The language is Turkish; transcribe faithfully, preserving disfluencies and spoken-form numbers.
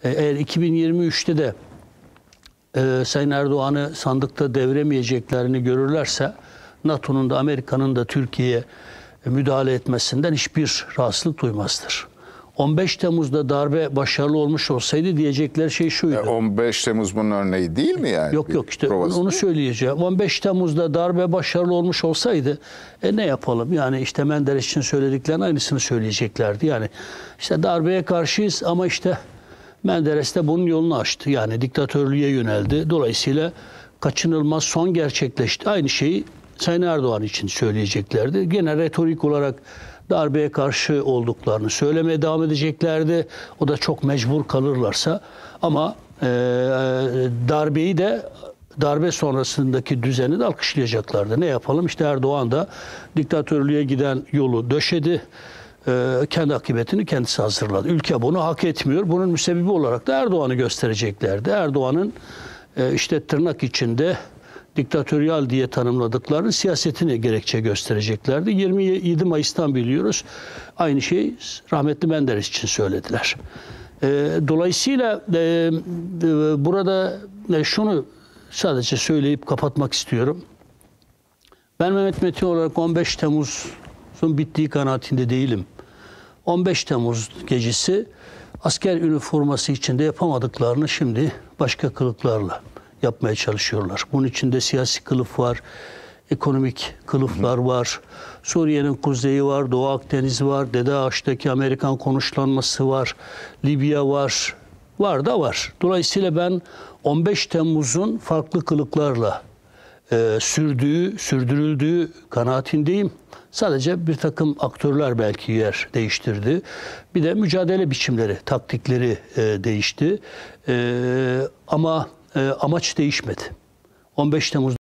E, eğer iki bin yirmi üçte de e, Sayın Erdoğan'ı sandıkta devremeyeceklerini görürlerse NATO'nun da Amerika'nın da Türkiye'ye müdahale etmesinden hiçbir rahatsızlık duymazdır. on beş Temmuz'da darbe başarılı olmuş olsaydı diyecekleri şey şuydu. on beş Temmuz bunun örneği değil mi yani? Yok yok işte provası onu değil. söyleyeceğim. on beş Temmuz'da darbe başarılı olmuş olsaydı e ne yapalım? Yani işte Menderes için söylediklerinin aynısını söyleyeceklerdi. Yani işte darbeye karşıyız ama işte Menderes de bunun yolunu açtı. Yani diktatörlüğe yöneldi. Dolayısıyla kaçınılmaz son gerçekleşti. Aynı şeyi Sayın Erdoğan için söyleyeceklerdi. Gene retorik olarak darbeye karşı olduklarını söylemeye devam edeceklerdi. O da çok mecbur kalırlarsa. Ama e, darbeyi de darbe sonrasındaki düzeni de alkışlayacaklardı. Ne yapalım? İşte Erdoğan da diktatörlüğe giden yolu döşedi. E, kendi akıbetini kendisi hazırladı. Ülke bunu hak etmiyor. Bunun müsebbibi olarak da Erdoğan'ı göstereceklerdi. Erdoğan'ın e, işte tırnak içinde diktatöryal diye tanımladıklarını siyasetine gerekçe göstereceklerdi. yirmi yedi Mayıs'tan biliyoruz. Aynı şey rahmetli Menderes için söylediler. E, dolayısıyla e, e, burada e, şunu sadece söyleyip kapatmak istiyorum. Ben Mehmet Metin olarak on beş Temmuz'un bittiği kanaatinde değilim. on beş Temmuz gecesi asker üniforması içinde yapamadıklarını şimdi başka kılıklarla yapmaya çalışıyorlar. Bunun içinde siyasi kılıf var, ekonomik kılıflar var, Suriye'nin kuzeyi var, Doğu Akdeniz var, Dede Ağaç'taki Amerikan konuşlanması var, Libya var, var da var. Dolayısıyla ben on beş Temmuz'un farklı kılıklarla e, sürdüğü, sürdürüldüğü kanaatindeyim. Sadece bir takım aktörler belki yer değiştirdi. Bir de mücadele biçimleri, taktikleri e, değişti. E, ama e, amaç değişmedi. on beş Temmuz